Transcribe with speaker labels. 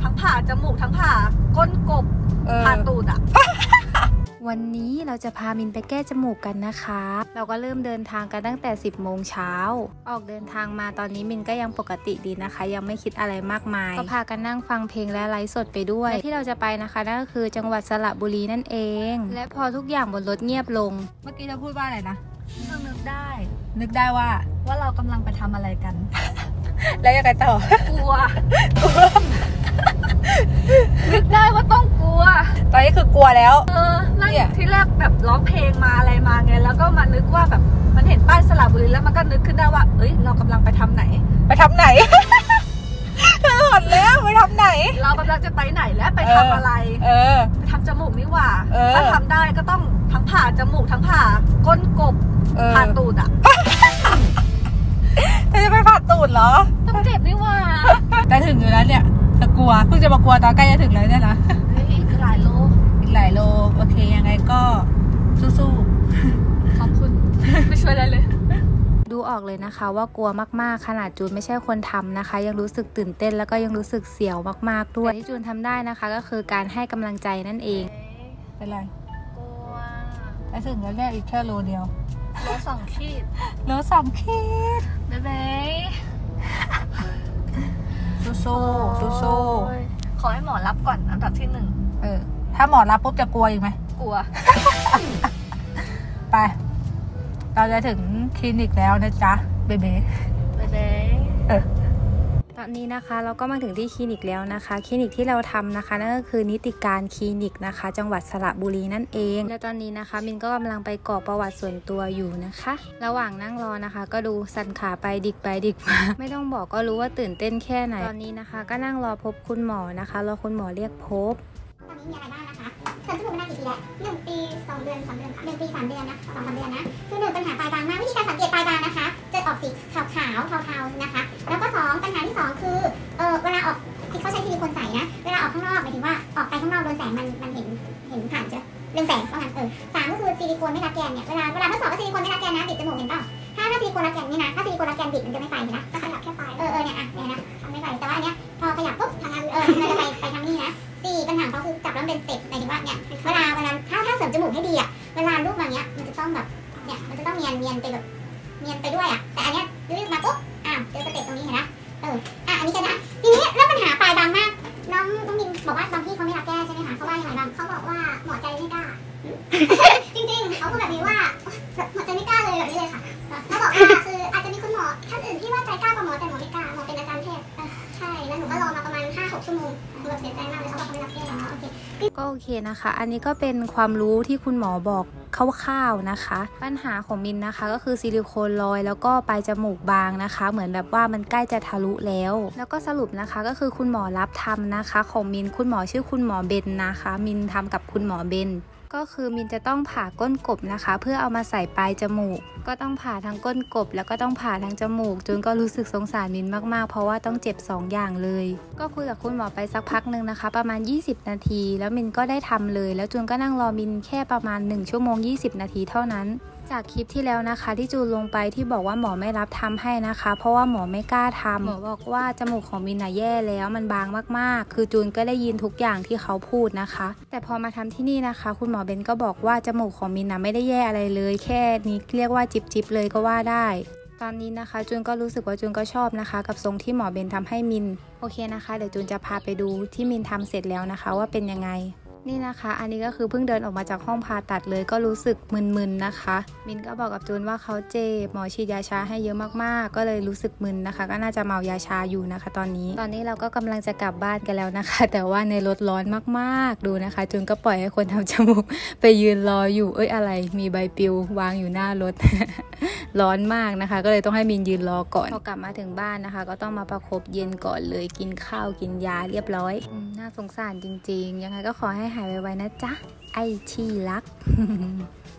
Speaker 1: ทั้งผ่าจมูกทั้งผ่าก้นกบผ่าตูดอะ
Speaker 2: วันนี้เราจะพามินไปแก้จมูกกันนะคะเราก็เริ่มเดินทางกันตั้งแต่10 โมงเช้าออกเดินทางมาตอนนี้มินก็ยังปกติดีนะคะยังไม่คิดอะไรมากมายก็พากันนั่งฟังเพลงและไลฟ์สดไปด้วยที่เราจะไปนะคะนั่นก็คือจังหวัดสระบุรีนั่นเองและพอทุกอย่างบนรถเงียบลง
Speaker 1: เมื่อกี้เราพูดว่าอะไรนะนึกได้ว่าเรากำลังไปทำอะไรกัน
Speaker 2: แล้วยังไงต่อก
Speaker 1: ลัวนึกได้ว่าต้องกลัว
Speaker 2: ตอนนี้คือกลัวแล้ว
Speaker 1: นั่นที่แรกแบบร้องเพลงมาอะไรมาไงแล้วก็มานึกว่าแบบมันเห็นป้ายสระบุรีแล้วมันก็นึกขึ้นได้ว่าเอ้ยเรากำลังไปทำไหน
Speaker 2: หมดแล้วไปทำไหน
Speaker 1: เรากำลังจะไปไหนและไปทำอะไรไปทำจมูกนี่หว่าถ้าทำได้ก็ต้องทั้งผ่าจมูกทั้งผ่าก้นกบผ่าตูดอะ
Speaker 2: เธอจะไปผ่าตูดเหรอ
Speaker 1: ต้องเจ็บนี่หว่า
Speaker 2: แต่ถึงอยู่แล้วเนี่ยจะกลัวเพิ่งจะมากลัวตอนใกล้จะถึงแล้วเนี่ยนะ
Speaker 1: อีกหลายโล
Speaker 2: โอเคยังไงก็สู้
Speaker 1: ๆขอบคุณไม่ช่วยอะไรเลย
Speaker 2: ดูออกเลยนะคะว่ากลัวมากๆขนาดจูนไม่ใช่คนทำนะคะยังรู้สึกตื่นเต้นแล้วก็ยังรู้สึกเสียวมากๆด้วยที่จูนทำได้นะคะก็คือการให้กำลังใจนั่นเองเป็นไร
Speaker 1: กลัว
Speaker 2: ไปถึงแล้วเนี่ยอีกแค่โลเดียว
Speaker 1: โล2 ขีด
Speaker 2: บ๊ายบายสู้
Speaker 1: ขอให้หมอรับก่อนอันดับที่1
Speaker 2: ถ้าหมอรับปุ๊บจะกลัวอีกไหม
Speaker 1: กลัว
Speaker 2: ไปเราจะถึงคลินิกแล้วนะจ๊ะเบเบ้ตอนนี้นะคะเราก็มาถึงที่คลินิกแล้วนะคะคลินิกที่เราทำนะคะนั่นก็คือนิติการคลินิกนะคะจังหวัดสระบุรีนั่นเองและตอนนี้นะคะมินก็กำลังไปกรอกประวัติส่วนตัวอยู่นะคะระหว่างนั่งรอนะคะก็ดูสั่นขาไปดิกมาไม่ต้องบอกก็รู้ว่าตื่นเต้นแค่ไหนตอนนี้นะคะก็นั่งรอพบคุณหมอนะคะรอคุณหมอเรียกพบ
Speaker 3: ตอนนี้มีอะไรบ้างนะคะเสริมจมูกมานานกี่ปีแล้ว1 ปี 2 เดือน 3 เดือนค่ะ1 ปี 3 เดือนนะ 2-3 เดือนนะคือ1ปัญหาปลายบางมากวิธีการสังเกตปลายบางนะคะจะออกสีขาวเทาๆนะคะแล้วก็2ปัญหาที่2คือเวลาออกที่เขาใช้ซิลิโคนใสนะเวลาออกข้างนอกหมายถึงว่าออกไปข้างนอกโดนแสงมันเห็นผ่านเจอเรื่องแสงว่างั้น3ก็คือซิลิโคนไม่รัดแกนเนี่ยเวลาทดสอบว่าซิลิโคนไม่รัดแกนนะบิดจมูกเห็นเปล่าถ้าซิลิโคนรัดแกนนี่นะถ้าซิลิโคนรัดแกนบิดมันจะไม่ไปนะก็ขยับแค่ปลายเนี่ยนะทำไม่ไปแต่ว่าอันเนี้ยพอขยับปุ๊บทางนั้นมันจะไปทางนี้นะ4ปัญหาเขาคือจับแล้วเป็นสเต็ปหมายถึงว่าเนี่ยเวลาถ้าเสริมจมูกให้ดีอ่ะเวลารูปมาเนี้ยมันจะต้องแบบเนี่ยมันจะต้องเนียนไปแบบเนียนไปด้วยอ่ะแต่อันเนี้ยรูปมาปุ๊บเจอสเต็ปตรงนี้เห็นนะอันนี้ก็ได้ทีนี้แล้วปัญหาปลายบางมากน้องมินบอกว่าบางที่เขาไม่รับแก้ใช่ไหมคะเขาว่าอย่างไรบ้างเขาบอกว่าหมอใจไม่กล้า จริงๆเขาพูดแบบนี้ว่าหมอใจไม่กล้าเลยแบบนี้เลยค่ะเขาบอกว่าคืออาจจะมีคุณหมอท่านอื่นที่ว่าใจกล้ากว่าหมอแต่หมอไม่กล้าหมอเป็นอาจารย์แพทย์ใช่แล้วหนูก็รอมาประมาณ 5-6 ชั่วโมงแบบเสียใจมากเลยเขาบอกเขาไม่รับแก้แล้ว
Speaker 2: ก็โอเคนะคะอันนี้ก็เป็นความรู้ที่คุณหมอบอกคร่าวๆนะคะปัญหาของมินนะคะก็คือซิลิโคนลอยแล้วก็ปลายจมูกบางนะคะเหมือนแบบว่ามันใกล้จะทะลุแล้วก็สรุปนะคะก็คือคุณหมอรับทำนะคะของมินคุณหมอชื่อคุณหมอเบนนะคะมินทำกับคุณหมอเบนก็คือมินจะต้องผ่าก้นกบนะคะเพื่อเอามาใส่ปลายจมูกก็ต้องผ่าทั้งก้นกบแล้วก็ต้องผ่าทั้งจมูกจนก็รู้สึกสงสารมินมากๆเพราะว่าต้องเจ็บ2 อย่างเลยก็คุยกับคุณหมอไปสักพักนึงนะคะประมาณ20 นาทีแล้วมินก็ได้ทำเลยแล้วจูนก็นั่งรอมินแค่ประมาณ1 ชั่วโมง 20 นาทีเท่านั้นจากคลิปที่แล้วนะคะที่จูนลงไปที่บอกว่าหมอไม่รับทำให้นะคะเพราะว่าหมอไม่กล้าทำหมอบอกว่าจมูกของมินแย่แล้วมันบางมากๆคือจูนก็ได้ยินทุกอย่างที่เขาพูดนะคะแต่พอมาทำที่นี่นะคะคุณหมอเบนก็บอกว่าจมูกของมินไม่ได้แย่อะไรเลยแค่นี้เรียกว่าจิบเลยก็ว่าได้ตอนนี้นะคะจูนก็รู้สึกว่าจูนก็ชอบนะคะกับทรงที่หมอเบนทำให้มินโอเคนะคะเดี๋ยวจูนจะพาไปดูที่มินทำเสร็จแล้วนะคะว่าเป็นยังไงนี่นะคะอันนี้ก็คือเพิ่งเดินออกมาจากห้องผ่าตัดเลยก็รู้สึกมึนๆนะคะมินก็บอกกับจูนว่าเขาเจ็บหมอฉีดยาชาให้เยอะมากๆก็เลยรู้สึกมึนนะคะก็น่าจะเมายาชาอยู่นะคะตอนนี้เราก็กำลังจะกลับบ้านกันแล้วนะคะแต่ว่าในรถร้อนมากๆดูนะคะจูนก็ปล่อยให้คนทำจมูกไปยืนรออยู่อะไรมีใบปลิววางอยู่หน้ารถ ร้อนมากนะคะก็เลยต้องให้มินยืนรอก่อนพอกลับมาถึงบ้านนะคะก็ต้องมาประคบเย็นก่อนเลยกินข้าวกินยาเรียบร้อยน่าสงสารจริงๆยังไงก็ขอให้หายไวๆนะจ๊ะไอ้ที่รัก